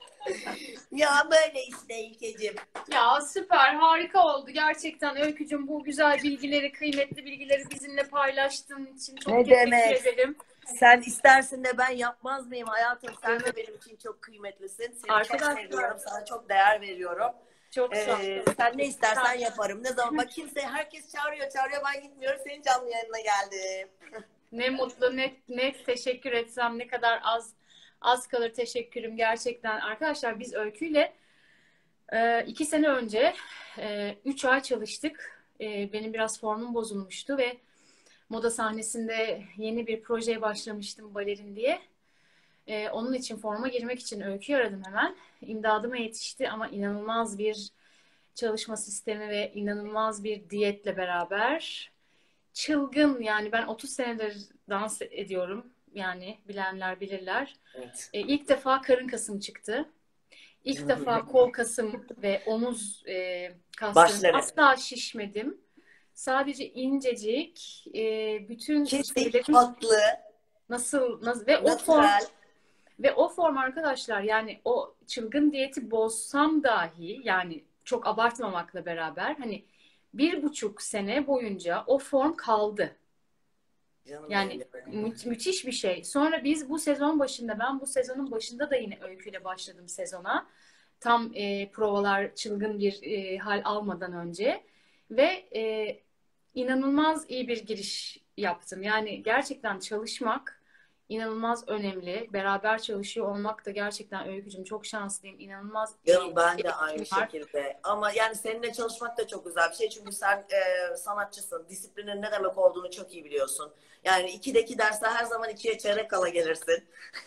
Speaker 2: Ya böyle işte İlkeciğim.
Speaker 3: Ya süper, harika oldu. Gerçekten Öykücüğüm bu güzel bilgileri, kıymetli bilgileri bizimle paylaştığın için çok
Speaker 2: Ne
Speaker 3: teşekkür
Speaker 2: demek?
Speaker 3: ederim.
Speaker 2: Sen istersin de ben yapmaz mıyım hayatım? Sen de benim için çok kıymetlisin. Seni
Speaker 3: Arkadaşlar.
Speaker 2: çok seviyorum. Sana çok değer veriyorum.
Speaker 3: Çok sağ ol.
Speaker 2: Ee, sen ne istersen yaparım. Ne zaman bak kimse herkes çağırıyor çağırıyor ben gitmiyorum. Senin canlı yayınına geldim.
Speaker 3: Ne mutlu, ne, ne teşekkür etsem ne kadar az az kalır teşekkürüm gerçekten. Arkadaşlar biz Öykü'yle e, iki sene önce e, üç ay çalıştık. E, benim biraz formum bozulmuştu ve moda sahnesinde yeni bir projeye başlamıştım balerin diye. Ee, onun için forma girmek için Öykü'yü aradım hemen. İmdadıma yetişti ama inanılmaz bir çalışma sistemi ve inanılmaz bir diyetle beraber çılgın yani ben otuz senedir dans ediyorum. Yani bilenler bilirler.
Speaker 2: Evet.
Speaker 3: Ee, ilk defa karın kasım çıktı. İlk defa kol kasım ve omuz e, kaslarım.
Speaker 2: Başları.
Speaker 3: Asla şişmedim. Sadece incecik e, bütün
Speaker 2: Kesik,
Speaker 3: şeylerim
Speaker 2: haklı,
Speaker 3: nasıl, nasıl ve o form
Speaker 2: natural.
Speaker 3: ve o form arkadaşlar yani o çılgın diyeti bozsam dahi yani çok abartmamakla beraber hani bir buçuk sene boyunca o form kaldı.
Speaker 2: Canım
Speaker 3: Yani
Speaker 2: benim.
Speaker 3: mü müthiş bir şey. Sonra biz bu sezon başında ben bu sezonun başında da yine Öykü'yle başladım sezona. Tam e, provalar çılgın bir e, hal almadan önce ve e, inanılmaz iyi bir giriş yaptım. Yani gerçekten çalışmak inanılmaz önemli. Beraber çalışıyor olmak da gerçekten Öykücüğüm çok şanslıyım. İnanılmaz
Speaker 2: Canım
Speaker 3: iyi
Speaker 2: ben
Speaker 3: bir
Speaker 2: de aynı
Speaker 3: ekibim var.
Speaker 2: şekilde. Ama yani seninle çalışmak da çok güzel bir şey. Çünkü sen e, sanatçısın. Disiplinin ne demek olduğunu çok iyi biliyorsun. Yani ikideki derste her zaman ikiye çeyrek kala gelirsin.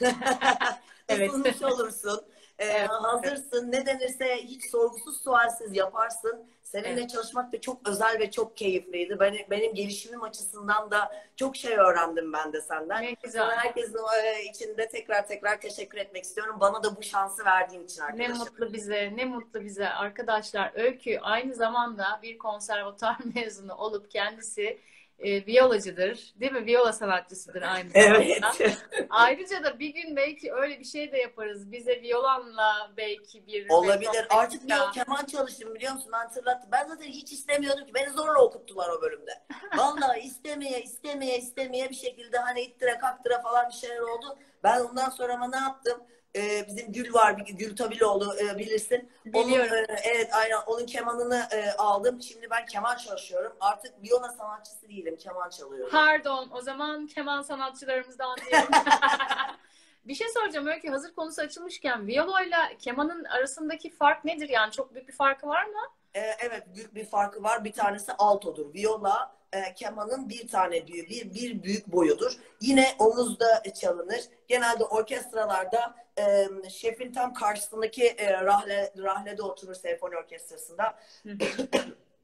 Speaker 3: Evet.
Speaker 2: Isınmış olursun. E,
Speaker 3: Evet.
Speaker 2: hazırsın. Ne denirse hiç sorgusuz sualsiz yaparsın. Seninle
Speaker 3: Evet.
Speaker 2: çalışmak da çok özel ve çok keyifliydi. Benim, benim gelişimim açısından da çok şey öğrendim ben de senden.
Speaker 3: Ne
Speaker 2: Sana
Speaker 3: güzel.
Speaker 2: herkesin e, içinde tekrar tekrar teşekkür etmek istiyorum. Bana da bu şansı verdiğin için
Speaker 3: Ne
Speaker 2: arkadaşım.
Speaker 3: mutlu bize, ne mutlu bize arkadaşlar. Öykü aynı zamanda bir konservatuar mezunu olup kendisi e, viyolacıdır, değil mi? Viyola sanatçısıdır aynı zamanda.
Speaker 2: Evet.
Speaker 3: Ayrıca da bir gün belki öyle bir şey de yaparız. Bize viyolanla belki bir
Speaker 2: Olabilir. Artık bir
Speaker 3: Ya.
Speaker 2: yıl keman çalıştım biliyor musun? Hatırlattı. Ben zaten hiç istemiyordum ki. Beni zorla okuttular o bölümde. Vallahi istemeye istemeye istemeye bir şekilde hani ittire kaktıra falan bir şeyler oldu. Ben ondan sonra ama ne yaptım? Ee, bizim Gül var. Bir Gül Tabiloğlu e, bilirsin. Onun,
Speaker 3: Biliyorum.
Speaker 2: e, evet aynen. Onun kemanını e, aldım. Şimdi ben keman çalışıyorum. Artık viola sanatçısı değilim. Keman çalıyorum.
Speaker 3: Pardon, o zaman keman sanatçılarımızdan diyelim. Bir şey soracağım Öykü, hazır konusu açılmışken viyoloyla kemanın arasındaki fark nedir? Yani çok büyük bir farkı var mı?
Speaker 2: Ee, evet büyük bir farkı var. Bir tanesi altodur. Viola e, kemanın bir tane büyüğü, bir, bir büyük boyudur. Yine omuzda çalınır. Genelde orkestralarda e, şefin tam karşısındaki e, rahle, rahlede oturur senfoni orkestrasında.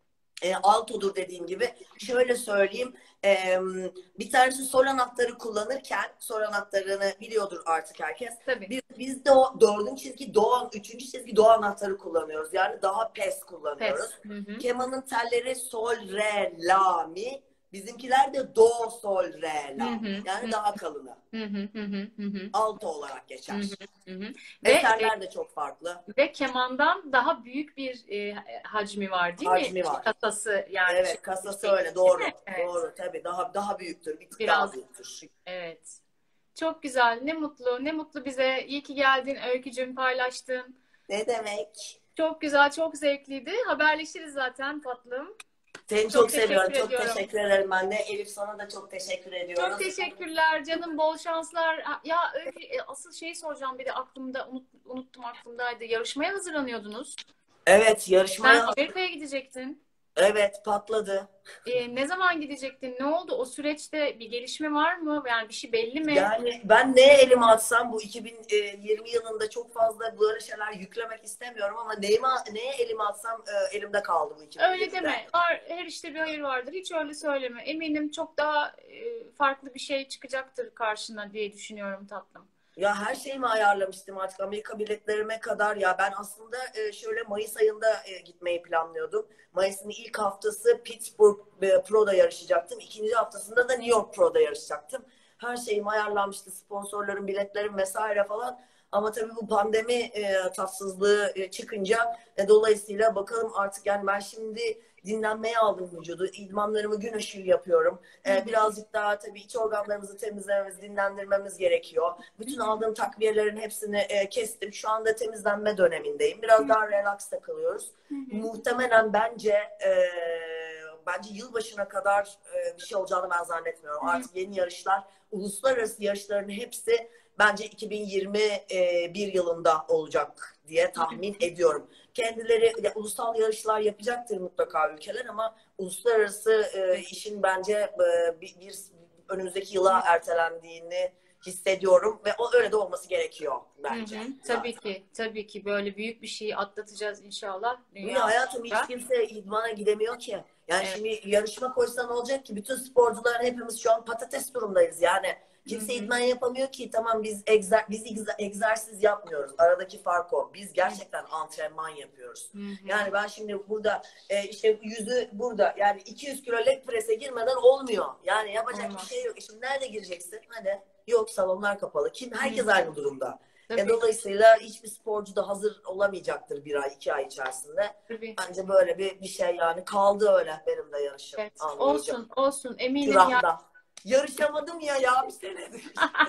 Speaker 2: E, altodur dediğim gibi. Şöyle söyleyeyim. E, bir tanesi sol anahtarı kullanırken, sol anahtarını biliyordur artık herkes.
Speaker 3: Tabii.
Speaker 2: Biz, biz de o dördüncü çizgi do, üçüncü çizgi do anahtarı kullanıyoruz. Yani daha pes kullanıyoruz.
Speaker 3: Pes. Hı hı.
Speaker 2: Kemanın telleri sol, re, la, mi. Bizimkiler de do, sol, re, la.
Speaker 3: Hı hı,
Speaker 2: Yani
Speaker 3: hı.
Speaker 2: daha kalını.
Speaker 3: Hı hı, hı hı, hı hı.
Speaker 2: Alto olarak geçer.
Speaker 3: Hı hı, hı hı. Ve,
Speaker 2: Eserler de çok farklı.
Speaker 3: ve kemandan daha büyük bir e, hacmi var değil mi?
Speaker 2: Hacmi var.
Speaker 3: Kasası yani.
Speaker 2: Evet,
Speaker 3: şey-
Speaker 2: kasası
Speaker 3: şey-
Speaker 2: öyle. Doğru.
Speaker 3: Evet.
Speaker 2: Doğru tabii. Daha daha büyüktür. Bir tık
Speaker 3: Biraz.
Speaker 2: daha büyüktür.
Speaker 3: Evet. Çok güzel. Ne mutlu. Ne mutlu bize. İyi ki geldin Öykücüğüm, paylaştın.
Speaker 2: Ne demek?
Speaker 3: Çok güzel, çok zevkliydi. Haberleşiriz zaten tatlım.
Speaker 2: Seni çok,
Speaker 3: Çok
Speaker 2: seviyorum.
Speaker 3: teşekkür
Speaker 2: Çok
Speaker 3: ediyorum.
Speaker 2: teşekkür ederim ben de. Elif sana da çok teşekkür ediyoruz.
Speaker 3: Çok teşekkürler canım. Bol şanslar. Ya Öykü, e, asıl şeyi soracağım, bir de aklımda unut, unuttum aklımdaydı. Yarışmaya hazırlanıyordunuz.
Speaker 2: Evet,
Speaker 3: Sen
Speaker 2: yarışmaya
Speaker 3: Amerika'ya gidecektin.
Speaker 2: evet patladı.
Speaker 3: E, ne zaman gidecektin? Ne oldu? O süreçte bir gelişme var mı? Yani bir şey belli mi?
Speaker 2: Yani ben neye elimi atsam bu iki bin yirmi yılında çok fazla böyle şeyler yüklemek istemiyorum ama neyime, neye elimi atsam e, elimde kaldı bu iki bin yirmide.
Speaker 3: Öyle deme. Var, her işte bir hayır vardır. Hiç öyle söyleme. Eminim çok daha e, farklı bir şey çıkacaktır karşına diye düşünüyorum tatlım.
Speaker 2: Ya her şeyimi ayarlamıştım artık Amerika biletlerime kadar. Ya ben aslında e, şöyle Mayıs ayında e, gitmeyi planlıyordum. Mayıs'ın ilk haftası Pittsburgh e, Pro'da yarışacaktım. İkinci haftasında da New York Pro'da yarışacaktım. Her şeyim ayarlanmıştı. Sponsorlarım, biletlerim vesaire falan. Ama tabii bu pandemi e, tatsızlığı e, çıkınca e, dolayısıyla bakalım artık, yani ben şimdi dinlenmeye aldım vücudu. İdmanlarımı gün ışığı yapıyorum. Ee, birazcık daha tabii iç organlarımızı temizlememiz, dinlendirmemiz gerekiyor. Bütün aldığım takviyelerin hepsini e, kestim. Şu anda temizlenme dönemindeyim. Biraz daha relax takılıyoruz. Muhtemelen bence e, bence yılbaşına kadar e, bir şey olacağını ben zannetmiyorum. Artık yeni yarışlar, uluslararası yarışların hepsi bence iki bin yirmi bir yılında olacak diye tahmin ediyorum. Kendileri ya, ulusal yarışlar yapacaktır mutlaka ülkeler ama uluslararası e, işin bence e, bir, bir önümüzdeki yıla ertelendiğini hissediyorum ve o öyle de olması gerekiyor bence.
Speaker 3: Hı hı. Tabii ki, tabii ki böyle büyük bir şeyi atlatacağız inşallah.
Speaker 2: Niye hayatım, hiç kimse idmana gidemiyor ki. Yani
Speaker 3: Evet.
Speaker 2: şimdi yarışma koysan olacak ki bütün sporcular hepimiz şu an patates durumdayız yani. Kimse idman yapamıyor ki. Tamam, biz egzer, biz egzersiz yapmıyoruz. Aradaki fark o. Biz gerçekten antrenman yapıyoruz.
Speaker 3: Hı hı.
Speaker 2: Yani ben şimdi burada e, işte yüzü burada, yani iki yüz kilo leg press'e girmeden olmuyor. Yani yapacak
Speaker 3: Olmaz.
Speaker 2: bir şey yok. E şimdi nerede gireceksin? Hadi. Yok, salonlar kapalı. Kim? Herkes aynı durumda.
Speaker 3: Tabii.
Speaker 2: E, dolayısıyla hiçbir sporcu da hazır olamayacaktır bir ay, iki ay içerisinde.
Speaker 3: Tabii.
Speaker 2: Bence böyle bir, bir şey yani. Kaldı öyle benim de yarışım.
Speaker 3: Evet.
Speaker 2: Anlayacağım.
Speaker 3: Olsun, olsun. Eminim
Speaker 2: Şuramda.
Speaker 3: ya.
Speaker 2: Yarışamadım ya ya bir senedir.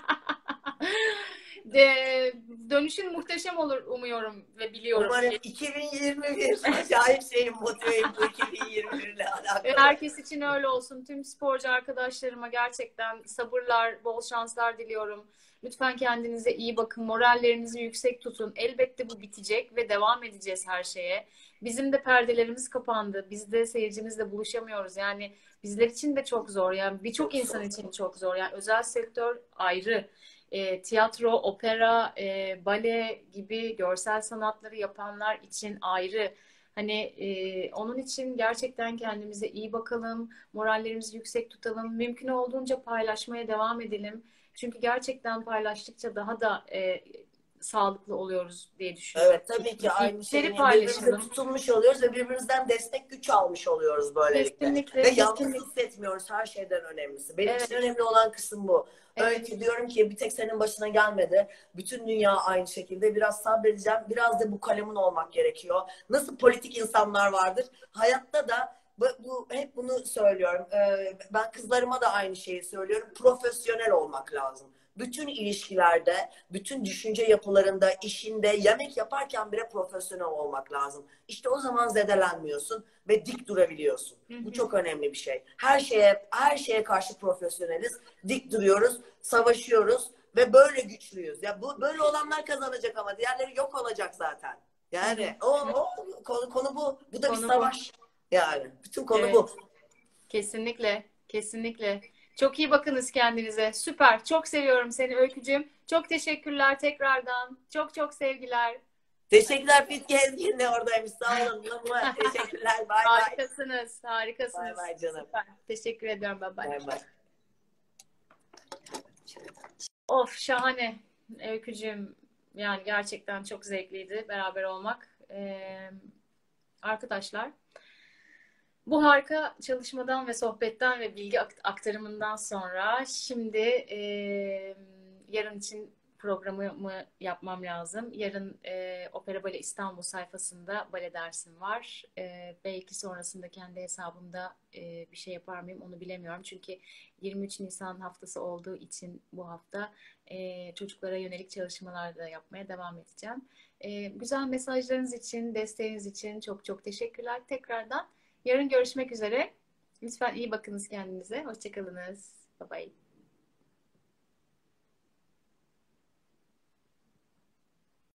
Speaker 3: De, dönüşün muhteşem olur umuyorum ve biliyorum.
Speaker 2: Umarım iki bin yirmi bir acayip şeyim, motiveyim bu iki bin yirmi bir ile alakalı.
Speaker 3: Herkes için öyle olsun. Tüm sporcu arkadaşlarıma gerçekten sabırlar, bol şanslar diliyorum. Lütfen kendinize iyi bakın. Morallerinizi yüksek tutun. Elbette bu bitecek ve devam edeceğiz her şeye. Bizim de perdelerimiz kapandı. Biz de seyircimizle buluşamıyoruz. Yani bizler için de çok zor. Yani birçok insan için çok zor. Yani özel sektör ayrı. E, tiyatro, opera, e, bale gibi görsel sanatları yapanlar için ayrı. Hani e, onun için gerçekten kendimize iyi bakalım, morallerimizi yüksek tutalım, mümkün olduğunca paylaşmaya devam edelim. Çünkü gerçekten paylaştıkça daha da e, sağlıklı oluyoruz diye düşünüyorum.
Speaker 2: Evet, tabii ki aynı şey.
Speaker 3: İyilikleri
Speaker 2: Birbirimize
Speaker 3: paylaşalım.
Speaker 2: tutulmuş oluyoruz ve birbirimizden destek güç almış oluyoruz böylelikle.
Speaker 3: Kesinlikle,
Speaker 2: Ve yalnız
Speaker 3: kesinlikle.
Speaker 2: hissetmiyoruz, her şeyden önemlisi. Benim
Speaker 3: Evet.
Speaker 2: için önemli olan kısım bu.
Speaker 3: Evet.
Speaker 2: Öyle ki diyorum ki bir tek senin başına gelmedi. Bütün dünya aynı şekilde. Biraz sabredeceğim. Biraz da bu kalemin olmak gerekiyor. Nasıl politik insanlar vardır. Hayatta da bu, bu hep bunu söylüyorum. Ee, ben kızlarıma da aynı şeyi söylüyorum. Profesyonel olmak lazım. Bütün ilişkilerde, bütün düşünce yapılarında, işinde, yemek yaparken bile profesyonel olmak lazım. İşte o zaman zedelenmiyorsun ve dik durabiliyorsun.
Speaker 3: Hı hı.
Speaker 2: Bu çok önemli bir şey. Her şeye, her şeye karşı profesyoneliz. Dik duruyoruz, savaşıyoruz ve böyle güçlüyüz. Ya bu böyle olanlar kazanacak ama diğerleri yok olacak zaten. Yani o, o konu, konu bu. Bu da
Speaker 3: Konu
Speaker 2: bir
Speaker 3: bu.
Speaker 2: savaş. Yani bütün konu
Speaker 3: Evet.
Speaker 2: bu.
Speaker 3: Kesinlikle, kesinlikle. Çok iyi bakınız kendinize. Süper. Çok seviyorum seni Öykücüğüm. Çok teşekkürler tekrardan. Çok çok sevgiler.
Speaker 2: Teşekkürler Pitki Ezgin de oradaymış. Sağ olun. Teşekkürler. Bay bay.
Speaker 3: Harikasınız. Harikasınız.
Speaker 2: Bay bay canım.
Speaker 3: Süper. Teşekkür ediyorum. Bye bye.
Speaker 2: Bay bay.
Speaker 3: Of şahane. Öykücüğüm, yani gerçekten çok zevkliydi beraber olmak. Ee, arkadaşlar, bu harika çalışmadan ve sohbetten ve bilgi aktarımından sonra şimdi e, yarın için programımı yapmam lazım. Yarın e, Opera Bale İstanbul sayfasında bale dersim var. E, belki sonrasında kendi hesabımda e, bir şey yapar mıyım onu bilemiyorum. Çünkü yirmi üç Nisan haftası olduğu için bu hafta e, çocuklara yönelik çalışmalar da yapmaya devam edeceğim. E, güzel mesajlarınız için, desteğiniz için çok çok teşekkürler tekrardan. Yarın görüşmek üzere. Lütfen iyi bakınız kendinize. Hoşçakalınız. Bye bye.